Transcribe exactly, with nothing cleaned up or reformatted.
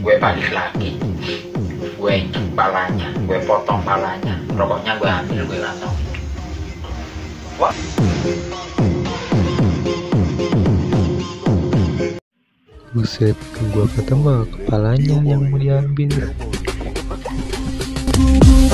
gue balik lagi, gue injek palanya, gue potong palanya, rokoknya gue ambil, gue kantong. Wah. Buset, gua kata mah kepalanya yang mau diambil.